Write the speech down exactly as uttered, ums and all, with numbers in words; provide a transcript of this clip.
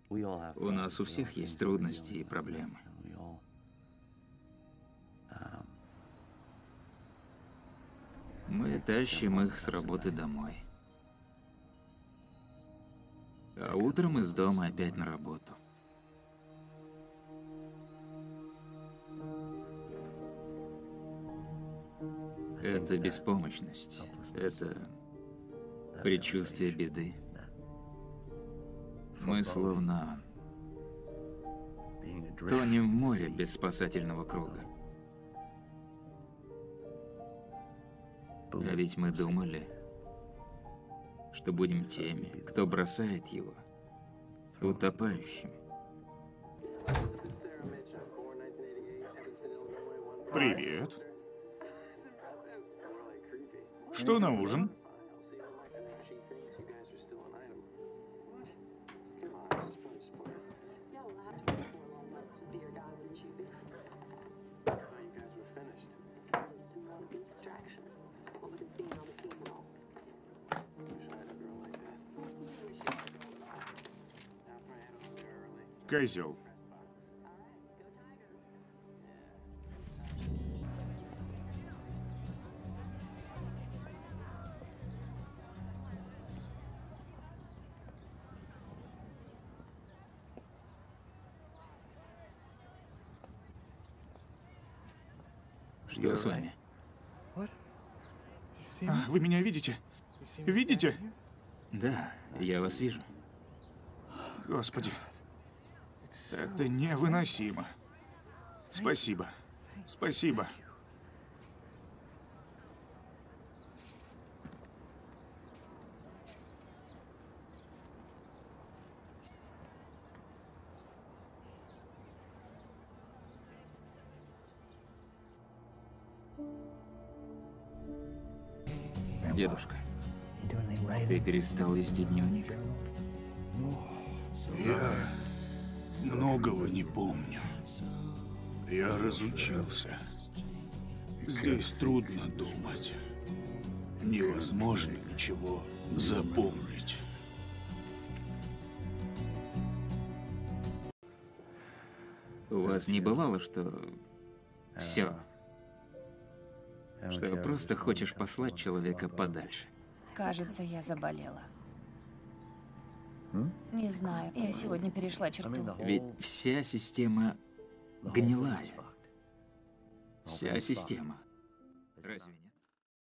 У нас у всех есть трудности и проблемы. Мы тащим их с работы домой. А утром из дома опять на работу. Это беспомощность. Это предчувствие беды. Мы словно тонем в море без спасательного круга. А ведь мы думали, что будем теми, кто бросает его утопающим. Привет. Что на ужин? Козел. Что с вами? А, вы меня видите? Видите? Да, я вас вижу. Господи. Это невыносимо. Спасибо. Спасибо. Дедушка, ты перестал вести дневник? Я многого не помню. Я разучился. Здесь трудно думать. Невозможно ничего запомнить. У вас не бывало, что все, что просто хочешь послать человека подальше? Кажется, я заболела. Не знаю, я сегодня перешла черту. Ведь вся система гнилая. Вся система. Разве нет?